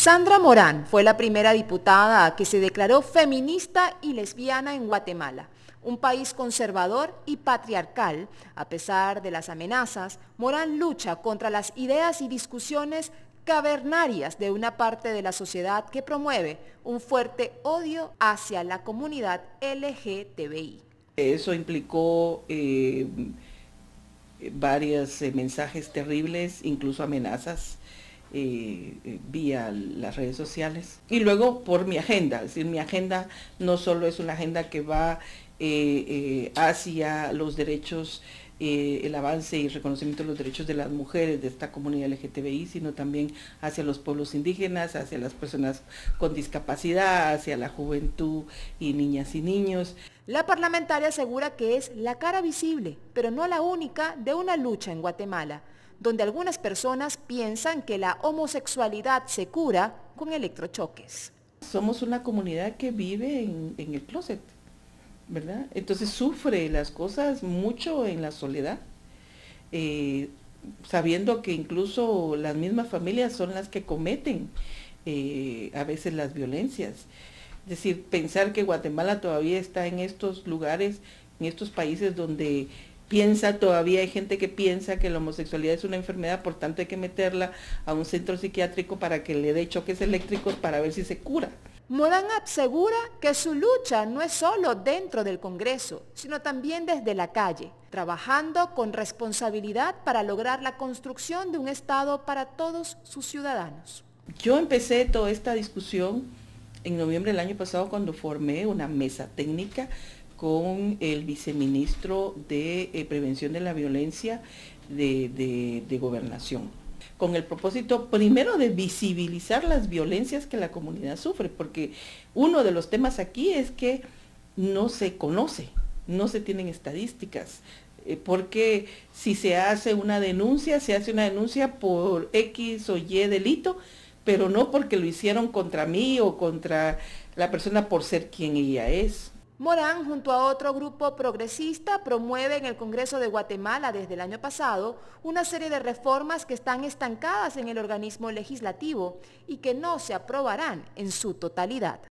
Sandra Morán fue la primera diputada que se declaró feminista y lesbiana en Guatemala, un país conservador y patriarcal. A pesar de las amenazas, Morán lucha contra las ideas y discusiones cavernarias de una parte de la sociedad que promueve un fuerte odio hacia la comunidad LGTBI. Eso implicó varios mensajes terribles, incluso amenazas vía las redes sociales. Y luego por mi agenda, es decir, mi agenda no solo es una agenda que va hacia los derechos, el avance y reconocimiento de los derechos de las mujeres de esta comunidad LGTBI, sino también hacia los pueblos indígenas, hacia las personas con discapacidad, hacia la juventud y niñas y niños. La parlamentaria asegura que es la cara visible, pero no la única, de una lucha en Guatemala, donde algunas personas piensan que la homosexualidad se cura con electrochoques. Somos una comunidad que vive en el closet, ¿verdad? Entonces sufre las cosas mucho en la soledad, sabiendo que incluso las mismas familias son las que cometen a veces las violencias. Es decir, pensar que Guatemala todavía está en estos lugares, en estos países donde todavía hay gente que piensa que la homosexualidad es una enfermedad, por tanto hay que meterla a un centro psiquiátrico para que le dé choques eléctricos para ver si se cura. Morán asegura que su lucha no es solo dentro del Congreso, sino también desde la calle, trabajando con responsabilidad para lograr la construcción de un Estado para todos sus ciudadanos. Yo empecé toda esta discusión en noviembre del año pasado cuando formé una mesa técnica con el viceministro de Prevención de la Violencia de Gobernación, con el propósito primero de visibilizar las violencias que la comunidad sufre, porque uno de los temas aquí es que no se conoce, no se tienen estadísticas, porque si se hace una denuncia, se hace una denuncia por X o Y delito, pero no porque lo hicieron contra mí o contra la persona por ser quien ella es. Morán, junto a otro grupo progresista, promueve en el Congreso de Guatemala desde el año pasado una serie de reformas que están estancadas en el organismo legislativo y que no se aprobarán en su totalidad.